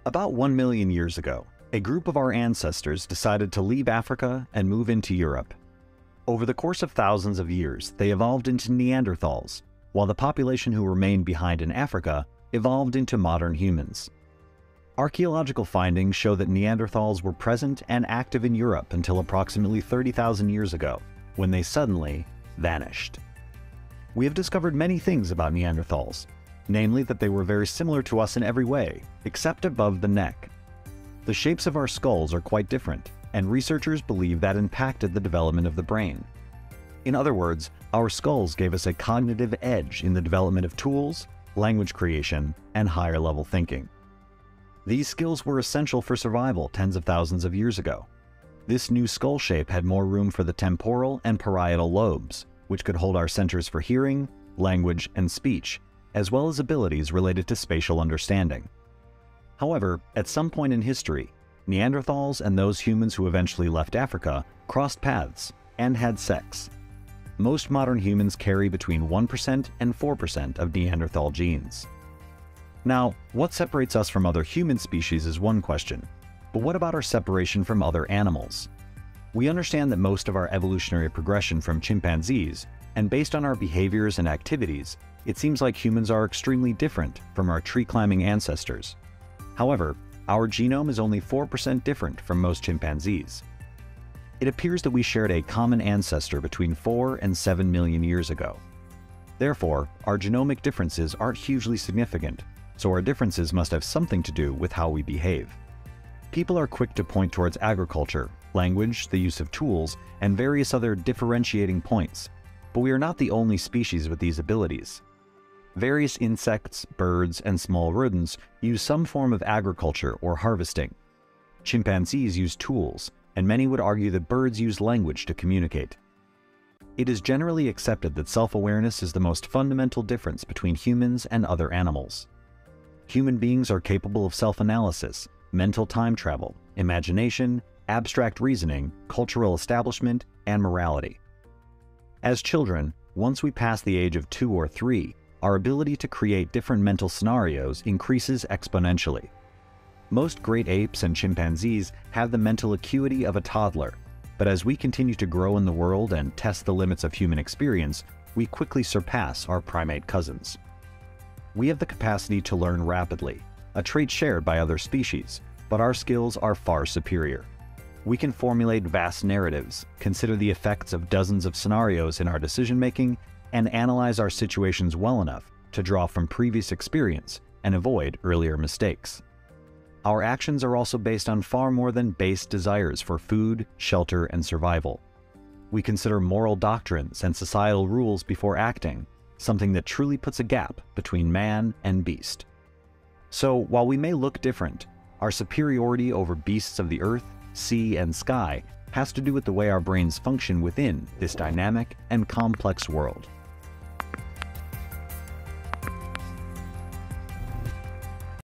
About 1 million years ago, a group of our ancestors decided to leave Africa and move into Europe. Over the course of thousands of years, they evolved into Neanderthals, while the population who remained behind in Africa evolved into modern humans. Archaeological findings show that Neanderthals were present and active in Europe until approximately 30,000 years ago, when they suddenly vanished. We have discovered many things about Neanderthals, namely that they were very similar to us in every way, except above the neck. The shapes of our skulls are quite different, and researchers believe that impacted the development of the brain. In other words, our skulls gave us a cognitive edge in the development of tools, language creation, and higher-level thinking. These skills were essential for survival tens of thousands of years ago. This new skull shape had more room for the temporal and parietal lobes, which could hold our centers for hearing, language, and speech, as well as abilities related to spatial understanding. However, at some point in history, Neanderthals and those humans who eventually left Africa crossed paths and had sex. Most modern humans carry between 1% and 4% of Neanderthal genes. Now, what separates us from other human species is one question, but what about our separation from other animals? We understand that most of our evolutionary progression from chimpanzees, and based on our behaviors and activities, it seems like humans are extremely different from our tree-climbing ancestors. However, our genome is only 4% different from most chimpanzees. It appears that we shared a common ancestor between 4 and 7 million years ago. Therefore, our genomic differences aren't hugely significant, so our differences must have something to do with how we behave. People are quick to point towards agriculture, language, the use of tools, and various other differentiating points, but we are not the only species with these abilities. Various insects, birds, and small rodents use some form of agriculture or harvesting. Chimpanzees use tools, and many would argue that birds use language to communicate. It is generally accepted that self-awareness is the most fundamental difference between humans and other animals. Human beings are capable of self-analysis, mental time travel, imagination, abstract reasoning, cultural establishment, and morality. As children, once we pass the age of 2 or 3, our ability to create different mental scenarios increases exponentially. Most great apes and chimpanzees have the mental acuity of a toddler, but as we continue to grow in the world and test the limits of human experience, we quickly surpass our primate cousins. We have the capacity to learn rapidly, a trait shared by other species, but our skills are far superior. We can formulate vast narratives, consider the effects of dozens of scenarios in our decision-making, and analyze our situations well enough to draw from previous experience and avoid earlier mistakes. Our actions are also based on far more than base desires for food, shelter, and survival. We consider moral doctrines and societal rules before acting, something that truly puts a gap between man and beast. So, while we may look different, our superiority over beasts of the earth, sea, and sky has to do with the way our brains function within this dynamic and complex world.